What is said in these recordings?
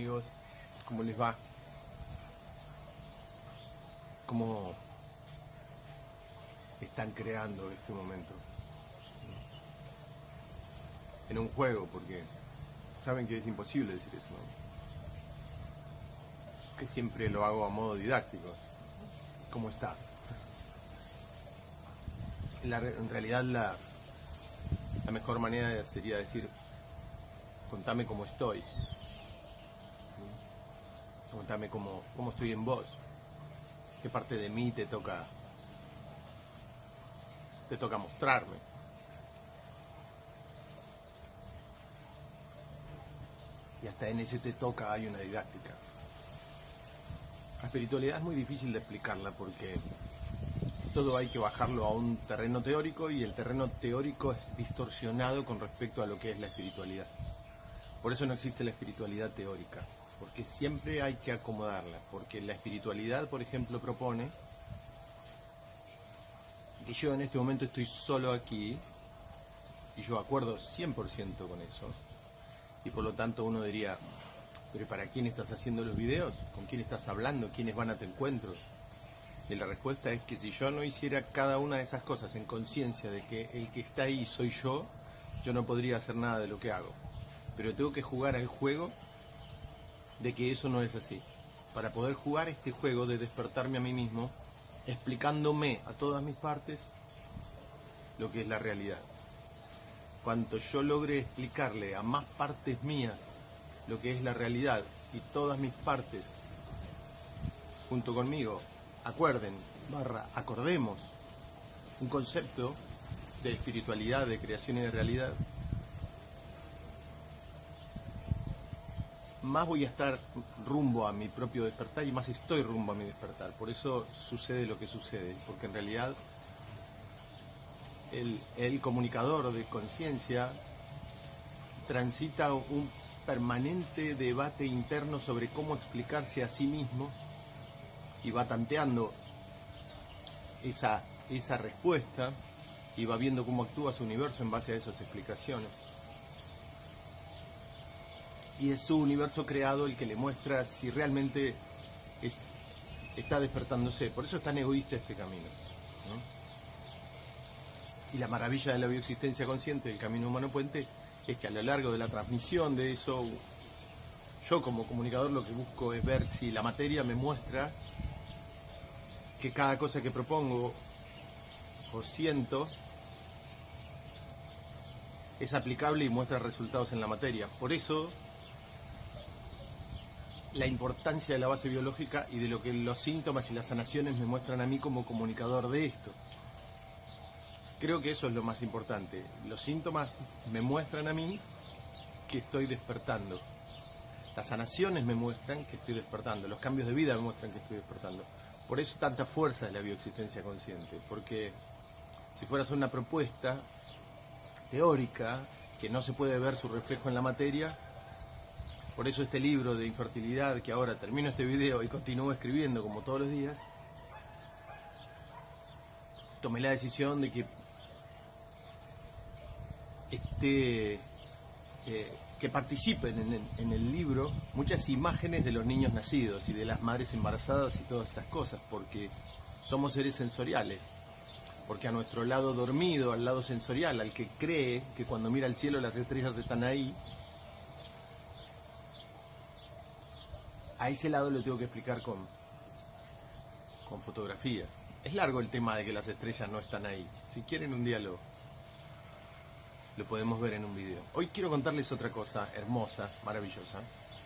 amigos? ¿Cómo les va? ¿Cómo están creando este momento? En un juego, porque saben que es imposible decir eso, ¿no? Que siempre lo hago a modo didáctico. ¿Cómo estás? En realidad la mejor manera sería decir, contame cómo estoy. Contame cómo estoy en vos. ¿Qué parte de mí te toca mostrarme? Y hasta en ese te toca hay una didáctica. La espiritualidad es muy difícil de explicarla porque todo hay que bajarlo a un terreno teórico y el terreno teórico es distorsionado con respecto a lo que es la espiritualidad. Por eso no existe la espiritualidad teórica, porque siempre hay que acomodarla, porque la espiritualidad, por ejemplo, propone que yo en este momento estoy solo aquí y yo acuerdo 100% con eso, y por lo tanto uno diría, ¿pero para quién estás haciendo los videos? ¿Con quién estás hablando? ¿Quiénes van a tu encuentro? Y la respuesta es que si yo no hiciera cada una de esas cosas en conciencia de que el que está ahí soy yo no podría hacer nada de lo que hago. Pero tengo que jugar al juego de que eso no es así. Para poder jugar este juego de despertarme a mí mismo, explicándome a todas mis partes lo que es la realidad. Cuanto yo logre explicarle a más partes mías lo que es la realidad y todas mis partes junto conmigo acuerden, acordemos un concepto de espiritualidad, de creación y de realidad, más voy a estar rumbo a mi propio despertar y más estoy rumbo a mi despertar. Por eso sucede lo que sucede, porque en realidad el comunicador de conciencia transita un permanente debate interno sobre cómo explicarse a sí mismo y va tanteando esa respuesta y va viendo cómo actúa su universo en base a esas explicaciones. Y es su universo creado el que le muestra si realmente está despertándose. Por eso es tan egoísta este camino, ¿no? Y la maravilla de la bioexistencia consciente del camino humano puente es que a lo largo de la transmisión de eso, yo como comunicador lo que busco es ver si la materia me muestra que cada cosa que propongo o siento es aplicable y muestra resultados en la materia. Por eso la importancia de la base biológica y de lo que los síntomas y las sanaciones me muestran a mí como comunicador de esto. Creo que eso es lo más importante. Los síntomas me muestran a mí que estoy despertando. Las sanaciones me muestran que estoy despertando. Los cambios de vida me muestran que estoy despertando. Por eso tanta fuerza de la bioexistencia consciente. Porque si fueras una propuesta teórica que no se puede ver su reflejo en la materia, por eso este libro de infertilidad, que ahora termino este video y continúo escribiendo como todos los días, tomé la decisión de que participen en el libro muchas imágenes de los niños nacidos y de las madres embarazadas y todas esas cosas, porque somos seres sensoriales, porque a nuestro lado dormido, al lado sensorial, al que cree que cuando mira al cielo las estrellas están ahí, a ese lado lo tengo que explicar con fotografías. Es largo el tema de que las estrellas no están ahí. Si quieren un día lo podemos ver en un video. Hoy quiero contarles otra cosa hermosa, maravillosa,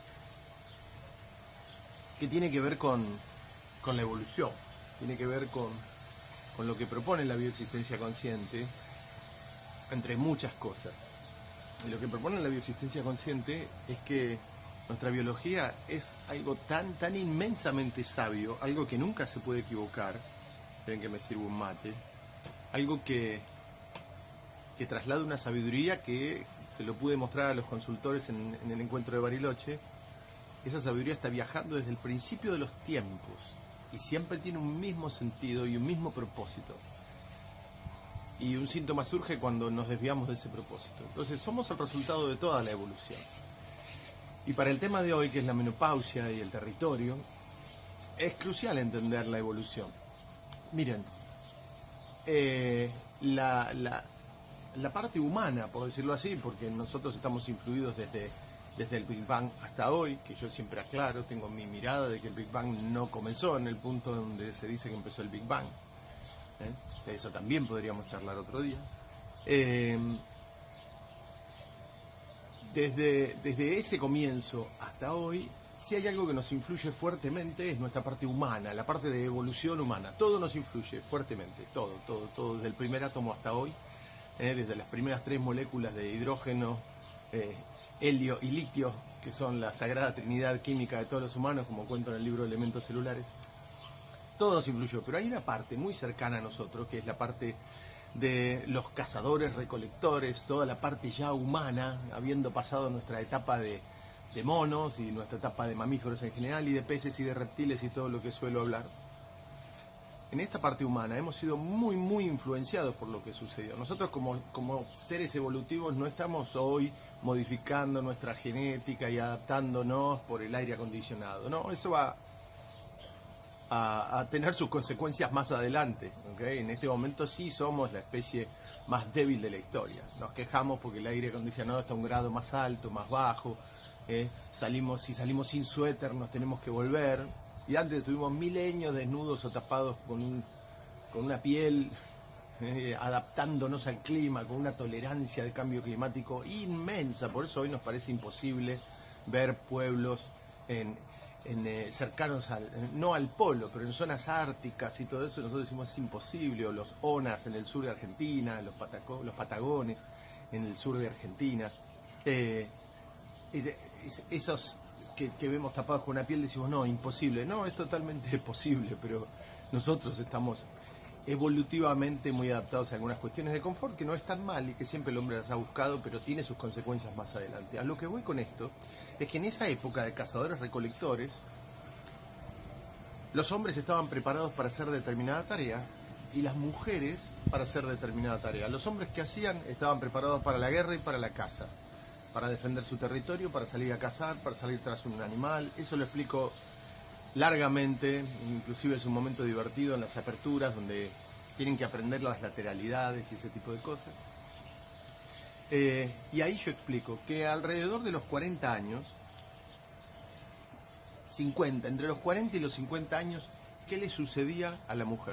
que tiene que ver con la evolución, tiene que ver con lo que propone la bioexistencia consciente, entre muchas cosas. Y lo que propone la bioexistencia consciente es que nuestra biología es algo tan inmensamente sabio, algo que nunca se puede equivocar. Esperen que me sirva un mate. Algo que traslada una sabiduría que se lo pude mostrar a los consultores en el encuentro de Bariloche. Esa sabiduría está viajando desde el principio de los tiempos y siempre tiene un mismo sentido y un mismo propósito. Y un síntoma surge cuando nos desviamos de ese propósito. Entonces somos el resultado de toda la evolución. Y para el tema de hoy, que es la menopausia y el territorio, es crucial entender la evolución. Miren, la parte humana, por decirlo así, porque nosotros estamos influidos desde el Big Bang hasta hoy, que yo siempre aclaro, tengo mi mirada de que el Big Bang no comenzó en el punto donde se dice que empezó el Big Bang. De eso también podríamos charlar otro día. Desde ese comienzo hasta hoy, si hay algo que nos influye fuertemente es nuestra parte humana, la parte de evolución humana. Todo nos influye fuertemente, todo, desde el primer átomo hasta hoy, desde las primeras 3 moléculas de hidrógeno, helio y litio, que son la sagrada trinidad química de todos los humanos, como cuento en el libro de Elementos Celulares. Todo nos influyó, pero hay una parte muy cercana a nosotros, que es la parte de los cazadores, recolectores, toda la parte ya humana, habiendo pasado nuestra etapa de monos y nuestra etapa de mamíferos en general, y de peces y de reptiles y todo lo que suelo hablar. En esta parte humana hemos sido muy influenciados por lo que sucedió. Nosotros como seres evolutivos no estamos hoy modificando nuestra genética y adaptándonos por el aire acondicionado, no, eso va a tener sus consecuencias más adelante, ¿okay? En este momento sí somos la especie más débil de la historia. Nos quejamos porque el aire acondicionado está a un grado más alto, más bajo, si salimos sin suéter nos tenemos que volver, y antes estuvimos milenios desnudos o tapados con una piel, adaptándonos al clima, con una tolerancia al cambio climático inmensa. Por eso hoy nos parece imposible ver pueblos cercanos no al polo, pero en zonas árticas y todo eso. Nosotros decimos es imposible, o los Onas en el sur de Argentina, los Patagones en el sur de Argentina, esos que vemos tapados con una piel, decimos no, imposible. No, es totalmente posible, pero nosotros estamos evolutivamente muy adaptados a algunas cuestiones de confort que no están mal y que siempre el hombre las ha buscado, pero tiene sus consecuencias más adelante. A lo que voy con esto es que en esa época de cazadores-recolectores, los hombres estaban preparados para hacer determinada tarea y las mujeres para hacer determinada tarea. Los hombres que hacían estaban preparados para la guerra y para la caza, para defender su territorio, para salir a cazar, para salir tras un animal. Eso lo explico largamente, inclusive es un momento divertido en las aperturas donde tienen que aprender las lateralidades y ese tipo de cosas. Y ahí yo explico que alrededor de los 40 años, 50, entre los 40 y los 50 años, ¿qué le sucedía a la mujer?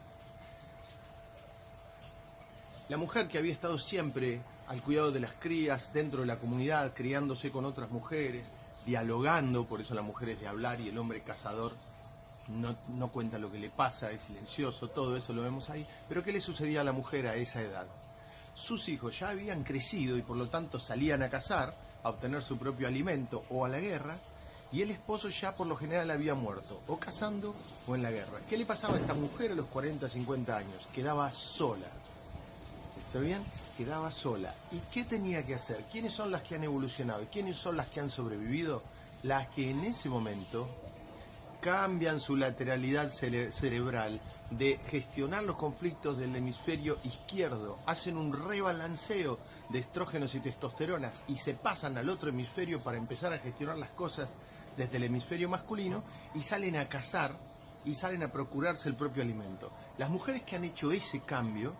La mujer que había estado siempre al cuidado de las crías, dentro de la comunidad, criándose con otras mujeres, dialogando, por eso la mujer es de hablar y el hombre cazador no cuenta lo que le pasa, es silencioso, todo eso lo vemos ahí. Pero ¿qué le sucedía a la mujer a esa edad? Sus hijos ya habían crecido y por lo tanto salían a cazar, a obtener su propio alimento o a la guerra, y el esposo ya por lo general había muerto, o cazando o en la guerra. ¿Qué le pasaba a esta mujer a los 40, 50 años? Quedaba sola. ¿Está bien? Quedaba sola. ¿Y qué tenía que hacer? ¿Quiénes son las que han evolucionado? ¿Quiénes son las que han sobrevivido? Las que en ese momento cambian su lateralidad cerebral de gestionar los conflictos del hemisferio izquierdo, hacen un rebalanceo de estrógenos y testosteronas y se pasan al otro hemisferio para empezar a gestionar las cosas desde el hemisferio masculino, y salen a cazar y salen a procurarse el propio alimento. Las mujeres que han hecho ese cambio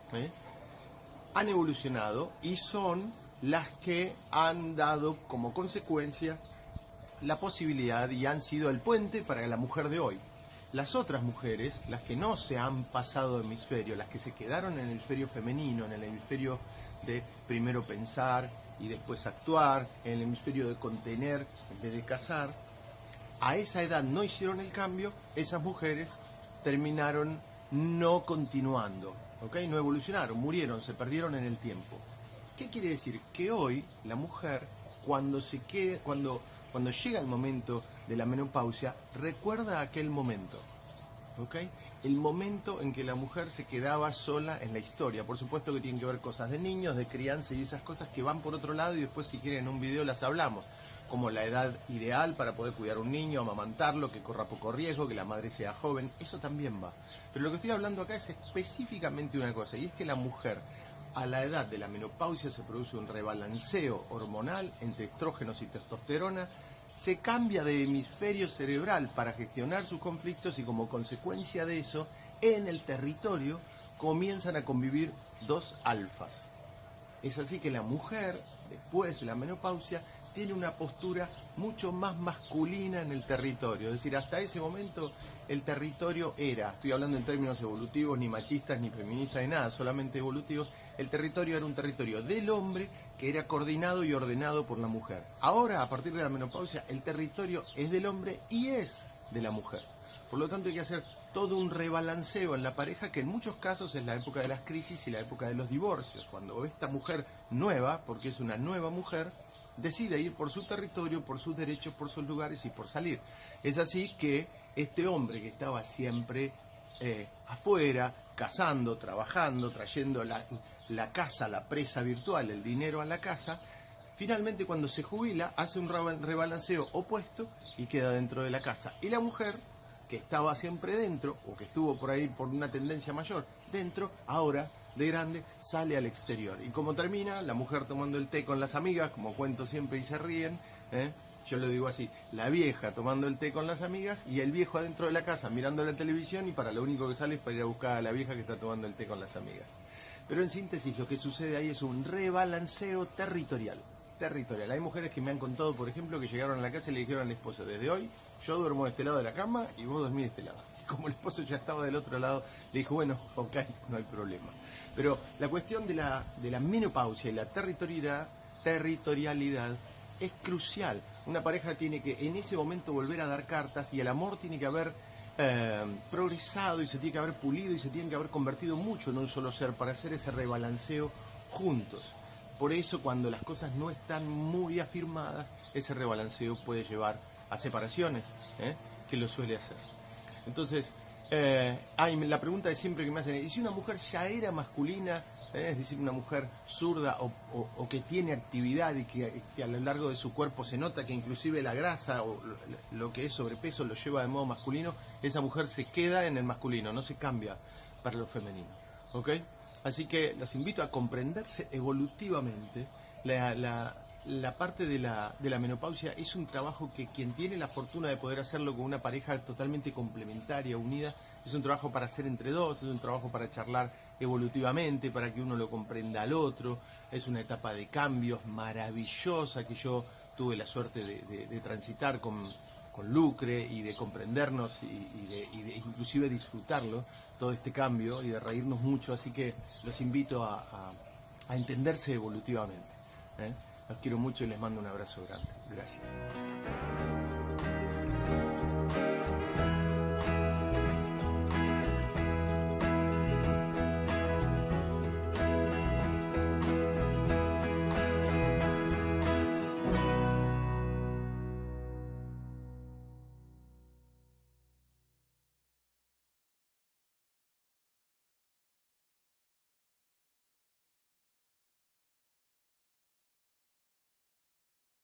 han evolucionado y son las que han dado como consecuencia la posibilidad y han sido el puente para la mujer de hoy. Las otras mujeres, las que no se han pasado de hemisferio, las que se quedaron en el hemisferio femenino, en el hemisferio de primero pensar y después actuar, en el hemisferio de contener en vez de cazar, a esa edad no hicieron el cambio. Esas mujeres terminaron no continuando, ¿okay? No evolucionaron, murieron, se perdieron en el tiempo. ¿Qué quiere decir? Que hoy la mujer, cuando llega el momento de la menopausia, recuerda aquel momento, ¿ok? El momento en que la mujer se quedaba sola en la historia. Por supuesto que tienen que ver cosas de niños, de crianza y esas cosas que van por otro lado, y después si quieren en un video las hablamos, como la edad ideal para poder cuidar a un niño, amamantarlo, que corra poco riesgo, que la madre sea joven, eso también va. Pero lo que estoy hablando acá es específicamente una cosa, y es que la mujer, a la edad de la menopausia se produce un rebalanceo hormonal entre estrógenos y testosterona, se cambia de hemisferio cerebral para gestionar sus conflictos y como consecuencia de eso, en el territorio comienzan a convivir dos alfas. Es así que la mujer, después de la menopausia, tiene una postura mucho más masculina en el territorio. Es decir, hasta ese momento el territorio era, estoy hablando en términos evolutivos, ni machistas, ni feministas, ni nada, solamente evolutivos, el territorio era un territorio del hombre que era coordinado y ordenado por la mujer. Ahora, a partir de la menopausia, el territorio es del hombre y es de la mujer. Por lo tanto, hay que hacer todo un rebalanceo en la pareja, que en muchos casos es la época de las crisis y la época de los divorcios, cuando esta mujer nueva, porque es una nueva mujer, decide ir por su territorio, por sus derechos, por sus lugares y por salir. Es así que este hombre que estaba siempre afuera, cazando, trabajando, trayendo la casa, la presa virtual, el dinero a la casa, finalmente cuando se jubila hace un rebalanceo opuesto y queda dentro de la casa. Y la mujer, que estaba siempre dentro, o que estuvo por ahí por una tendencia mayor dentro, ahora de grande sale al exterior. Y como termina, la mujer tomando el té con las amigas, como cuento siempre y se ríen, yo lo digo así, la vieja tomando el té con las amigas y el viejo adentro de la casa mirando la televisión, y para lo único que sale es para ir a buscar a la vieja que está tomando el té con las amigas. Pero en síntesis lo que sucede ahí es un rebalanceo territorial. Hay mujeres que me han contado, por ejemplo, que llegaron a la casa y le dijeron al esposo: desde hoy yo duermo de este lado de la cama y vos dormís de este lado. Y como el esposo ya estaba del otro lado, le dijo: bueno, ok, no hay problema. Pero la cuestión de la menopausia y la territorialidad es crucial. Una pareja tiene que en ese momento volver a dar cartas, y el amor tiene que haber progresado y se tiene que haber pulido y se tiene que haber convertido mucho en un solo ser para hacer ese rebalanceo juntos. Por eso, cuando las cosas no están muy afirmadas, ese rebalanceo puede llevar a separaciones, que lo suele hacer. Entonces, la pregunta de siempre que me hacen: ¿y si una mujer ya era masculina? Es decir, una mujer zurda o que tiene actividad y que a lo largo de su cuerpo se nota que inclusive la grasa o lo que es sobrepeso lo lleva de modo masculino, esa mujer se queda en el masculino, no se cambia para lo femenino. ¿Ok? Así que los invito a comprenderse evolutivamente. La parte de la menopausia es un trabajo que quien tiene la fortuna de poder hacerlo con una pareja totalmente complementaria, unida, es un trabajo para hacer entre dos, es un trabajo para charlar evolutivamente, para que uno lo comprenda al otro. Es una etapa de cambios maravillosa que yo tuve la suerte de transitar con Lucre, y de comprendernos y de inclusive disfrutarlo, todo este cambio, y de reírnos mucho. Así que los invito a entenderse evolutivamente. Los quiero mucho y les mando un abrazo grande. Gracias.